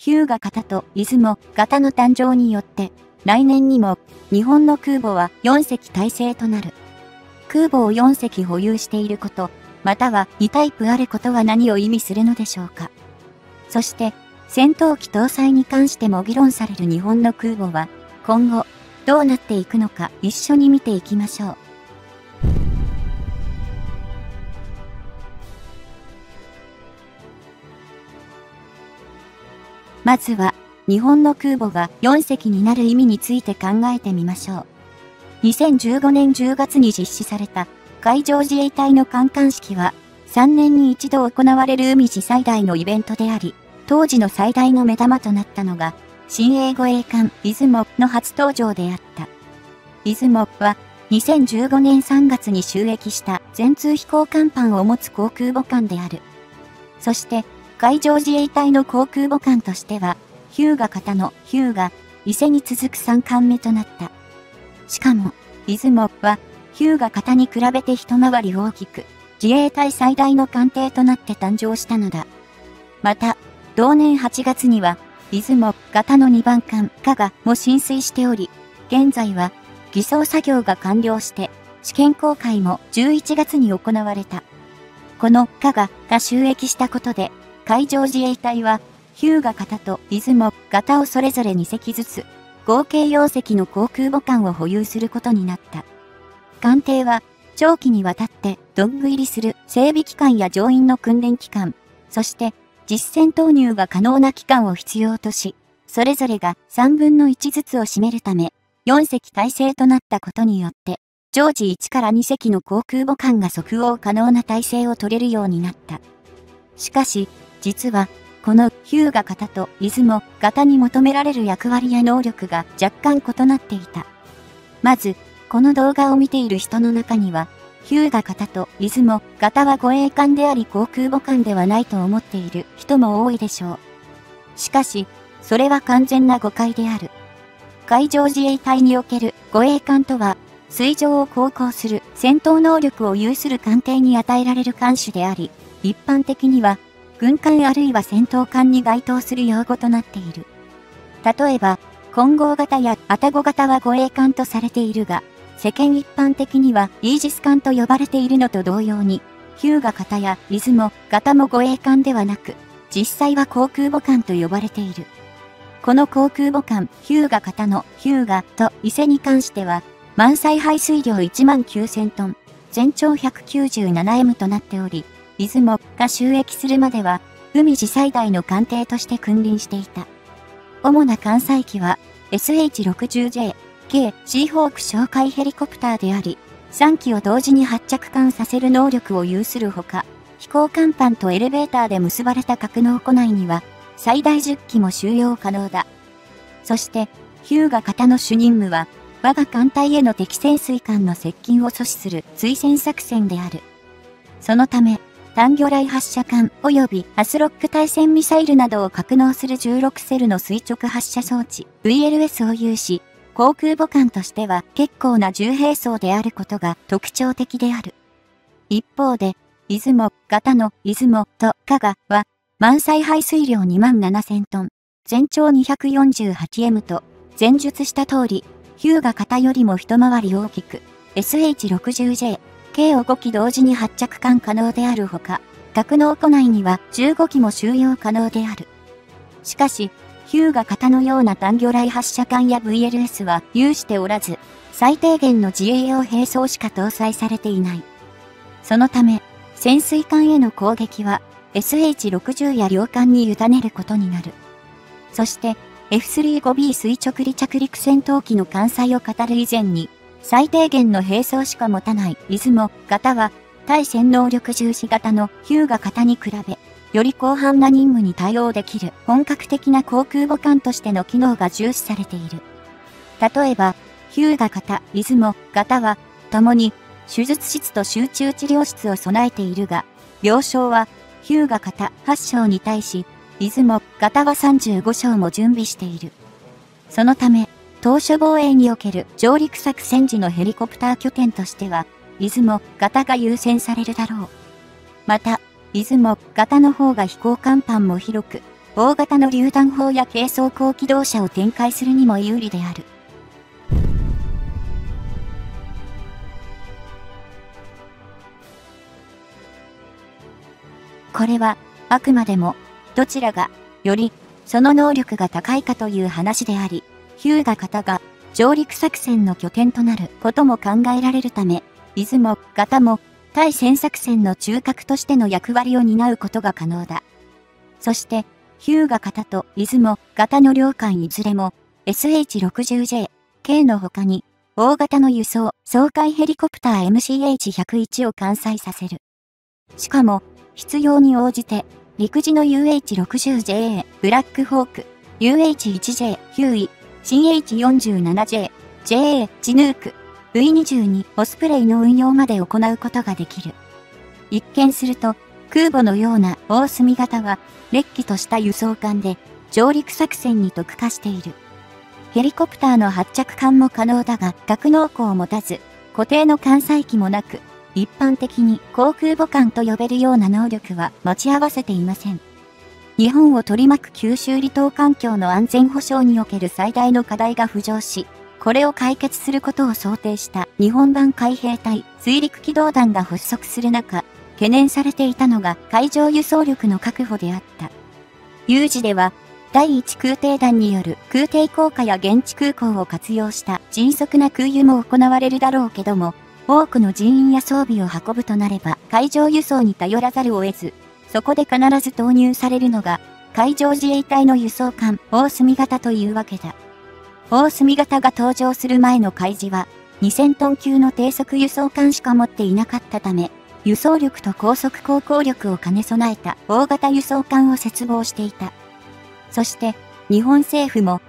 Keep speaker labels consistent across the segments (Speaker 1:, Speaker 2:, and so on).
Speaker 1: 日向型と出雲型の誕生によって、来年にも日本の空母は4隻体制となる。空母を4隻保有していること、または2タイプあることは何を意味するのでしょうか。そして、戦闘機搭載に関しても議論される日本の空母は、今後、どうなっていくのか一緒に見ていきましょう。まずは、日本の空母が4隻になる意味について考えてみましょう。2015年10月に実施された海上自衛隊の観艦式は、3年に一度行われる海自最大のイベントであり、当時の最大の目玉となったのが、新鋭護衛艦出雲の初登場であった。出雲は、2015年3月に就役した全通飛行甲板を持つ航空母艦である。そして、海上自衛隊の航空母艦としては、日向型の日向、伊勢に続く3艦目となった。しかも、出雲は、日向型に比べて一回り大きく、自衛隊最大の艦艇となって誕生したのだ。また、同年8月には、出雲型の2番艦加賀も進水しており、現在は、偽装作業が完了して、試験航海も11月に行われた。この加賀が就役したことで、海上自衛隊は、日向型と出雲型をそれぞれ2隻ずつ、合計4隻の航空母艦を保有することになった。艦艇は、長期にわたってドッグ入りする整備期間や乗員の訓練期間、そして実戦投入が可能な期間を必要とし、それぞれが3分の1ずつを占めるため、4隻体制となったことによって、常時1から2隻の航空母艦が即応可能な体制を取れるようになった。しかし、実は、この日向型と出雲型に求められる役割や能力が若干異なっていた。まず、この動画を見ている人の中には、日向型と出雲型は護衛艦であり航空母艦ではないと思っている人も多いでしょう。しかし、それは完全な誤解である。海上自衛隊における護衛艦とは、水上を航行する戦闘能力を有する艦艇に与えられる艦種であり、一般的には、軍艦あるいは戦闘艦に該当する用語となっている。例えば、金剛型や愛宕型は護衛艦とされているが、世間一般的にはイージス艦と呼ばれているのと同様に、日向型や出雲型も護衛艦ではなく、実際は航空母艦と呼ばれている。この航空母艦日向型の日向と伊勢に関しては、満載排水量19000トン、全長 197M となっており、出雲が就役するまでは、海自最大の艦艇として君臨していた。主な艦載機は、SH-60J、軽シーホーク哨戒ヘリコプターであり、3機を同時に発着艦させる能力を有するほか、飛行甲板とエレベーターで結ばれた格納庫内には、最大10機も収容可能だ。そして、日向型の主任務は、我が艦隊への敵潜水艦の接近を阻止する追戦作戦である。そのため、単魚雷発射管及びアスロック対戦ミサイルなどを格納する16セルの垂直発射装置 VLS を有し、航空母艦としては結構な重兵装であることが特徴的である。一方で、出雲型の出雲と加賀は、満載排水量27000トン、全長 248M と、前述した通り、日向型よりも一回り大きく、SH-60J、計を5機同時に発着艦可能であるほか、格納庫内には15機も収容可能である。しかし、日向型のような単魚雷発射管や VLS は有しておらず、最低限の自衛用兵装しか搭載されていない。そのため、潜水艦への攻撃は SH-60 や両艦に委ねることになる。そして、F-35B 垂直離着陸戦闘機の艦載を語る以前に、最低限の兵装しか持たない出雲型は、対戦能力重視型の日向型に比べ、より広範な任務に対応できる本格的な航空母艦としての機能が重視されている。例えば、日向型、出雲型は、共に手術室と集中治療室を備えているが、病床は日向型8床に対し、出雲型は35床も準備している。そのため、島嶼防衛における上陸作戦時のヘリコプター拠点としては、出雲型が優先されるだろう。また、出雲型の方が飛行甲板も広く、 大型の榴弾砲や軽装甲機動車を展開するにも有利である。これは、あくまでも、どちらが、より、その能力が高いかという話であり、日向型が、上陸作戦の拠点となることも考えられるため、出雲型も、対戦作戦の中核としての役割を担うことが可能だ。そして、日向型と出雲型の両艦いずれも、SH-60J、K の他に、大型の輸送、掃海ヘリコプター MCH-101 を艦載させる。しかも、必要に応じて、陸自の UH-60JA、ブラックホーク、UH-1J、ヒューイ、CH-47J、JA、チヌーク、V-22、オスプレイの運用まで行うことができる。一見すると、空母のような大隅型は、れっきとした輸送艦で、上陸作戦に特化している。ヘリコプターの発着艦も可能だが、格納庫を持たず、固定の艦載機もなく、一般的に航空母艦と呼べるような能力は持ち合わせていません。日本を取り巻く九州離島環境の安全保障における最大の課題が浮上し、これを解決することを想定した日本版海兵隊水陸機動団が発足する中、懸念されていたのが海上輸送力の確保であった。有事では、第一空挺団による空挺降下や現地空港を活用した迅速な空輸も行われるだろうけども、多くの人員や装備を運ぶとなれば海上輸送に頼らざるを得ず、そこで必ず投入されるのが海上自衛隊の輸送艦大隅型というわけだ。大隅型が登場する前の海自は2000トン級の低速輸送艦しか持っていなかったため、輸送力と高速航行力を兼ね備えた大型輸送艦を切望していた。そして日本政府も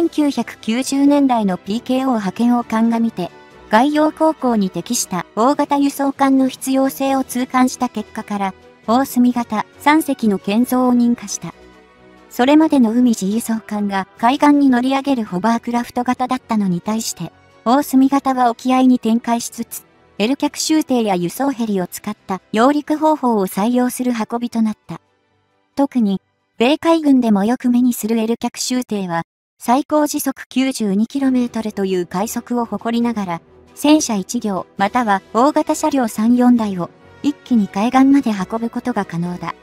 Speaker 1: 1990年代の PKO 派遣を鑑みて、外洋航行に適した大型輸送艦の必要性を痛感した結果から、大隅型3隻の建造を認可した。それまでの海自輸送艦が海岸に乗り上げるホバークラフト型だったのに対して、大隅型は沖合に展開しつつ、L 脚舟艇や輸送ヘリを使った揚陸方法を採用する運びとなった。特に、米海軍でもよく目にする L 脚舟艇は、最高時速 92km という快速を誇りながら、戦車1両または大型車両3、4台を一気に海岸まで運ぶことが可能だ。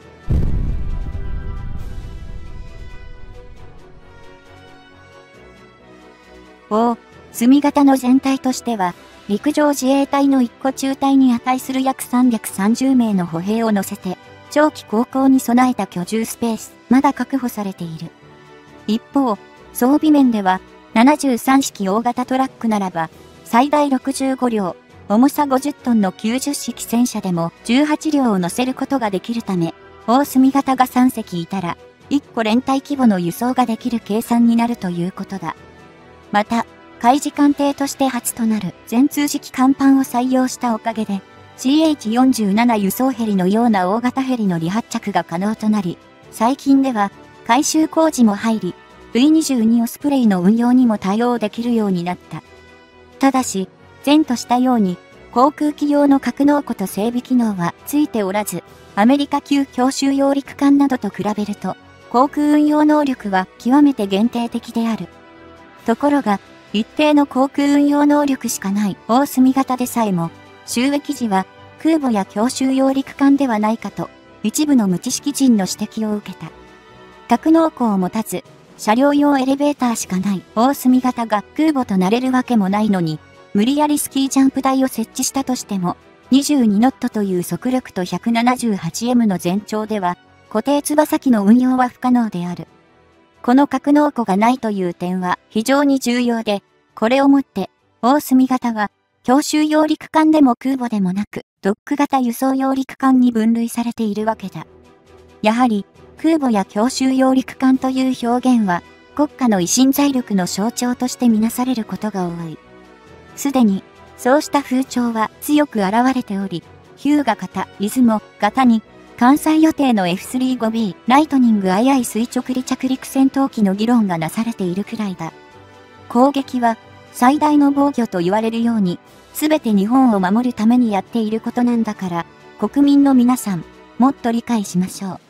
Speaker 1: 大隅型の全体としては、陸上自衛隊の1個中隊に値する約330名の歩兵を乗せて、長期航行に備えた居住スペース、まだ確保されている。一方、装備面では、73式大型トラックならば、最大65両、重さ50トンの90式戦車でも18両を乗せることができるため、大隅型が3隻いたら、1個連隊規模の輸送ができる計算になるということだ。また、海自艦艇として初となる全通式甲板を採用したおかげで、CH-47 輸送ヘリのような大型ヘリの離発着が可能となり、最近では改修工事も入り、V-22 オスプレイの運用にも対応できるようになった。ただし、前としたように、航空機用の格納庫と整備機能はついておらず、アメリカ級強襲揚陸艦などと比べると、航空運用能力は極めて限定的である。ところが、一定の航空運用能力しかない大隅型でさえも、収益時は空母や強襲揚陸艦ではないかと、一部の無知識人の指摘を受けた。格納庫を持たず、車両用エレベーターしかない大隅型が空母となれるわけもないのに、無理やりスキージャンプ台を設置したとしても、22ノットという速力と 178M の全長では、固定翼機の運用は不可能である。この格納庫がないという点は非常に重要で、これをもって、大隅型は、強襲揚陸艦でも空母でもなく、ドック型輸送揚陸艦に分類されているわけだ。やはり、空母や強襲揚陸艦という表現は、国家の維新財力の象徴としてみなされることが多い。すでに、そうした風潮は強く現れており、日向型、出雲型に、艦載予定の F-35B ライトニング II 垂直離着陸戦闘機の議論がなされているくらいだ。攻撃は、最大の防御と言われるように、すべて日本を守るためにやっていることなんだから、国民の皆さん、もっと理解しましょう。